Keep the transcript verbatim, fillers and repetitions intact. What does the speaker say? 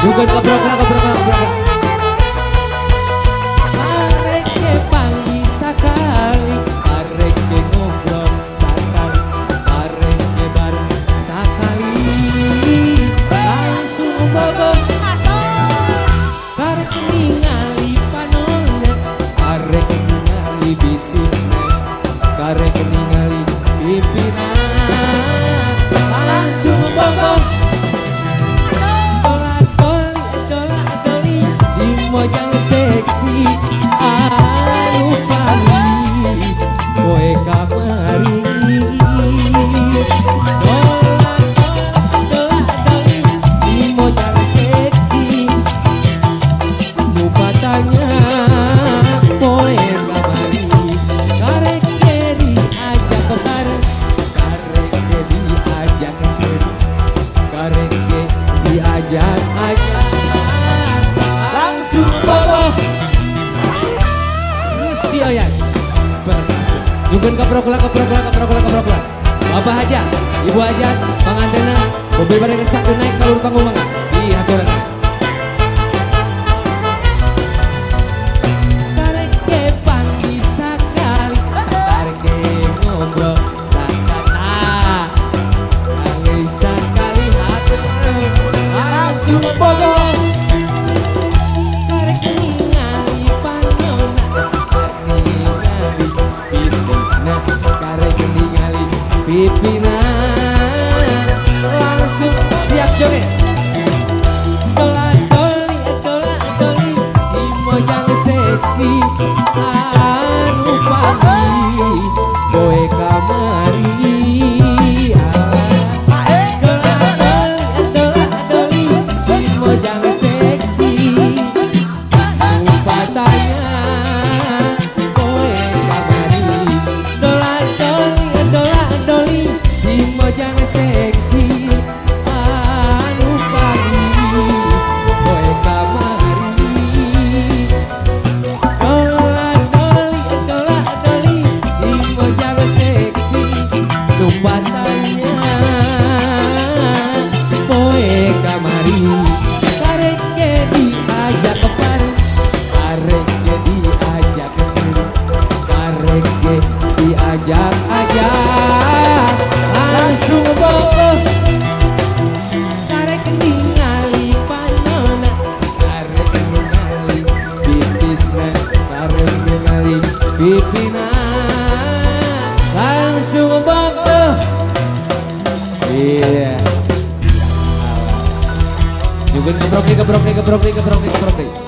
Bukan keprok lah, keprok lah, keprok lah. Arek ke panggi sakali, arek ke ngobrol sakali, arek ke bareng sakali. Langsung bobo, karek ningali panonna, arek ningali bitisna, karek ningali pipina. Langsung bobo. Mojang seksi anu pali koe kamari dola dola doli si mojang seksi nu patanya koe kamari karek keri ajak kebareng karek keri ajak keseri karek ke diajak ajak Gusti Oyan berhasil. Juga keproklah, keproklah, keproklah, keproklah. Bapak Haja, Ibu Haja, pangantena, mobil bareng satu naik kalur panggung mangga. Iya, turun. Tarik ke panggi sakali, tarik ke ngobrol sakata, kali sakali hati langsung bobo. Pipina langsung siap joget. Dola doli, dola doli, si mojang seksi anu pagi koe kamari. Dola doli, dola doli, si mojang seksi anu patanya koe kamari. Dola doli, dola mojang seksi anu pagi koe kamari. Dola doli, dola doli, si mojang seksi nu patanya koe kamari. Karek ke diajak kepareng, karek ke diajak kesini, karek ke diajak ajak langsung bos. Karek ningali panona, karek ningali pipisna, karek ningali pipina langsung bos. Iya. Juga keprok nih, keprok nih, keprok nih, keprok nih, keprok nih.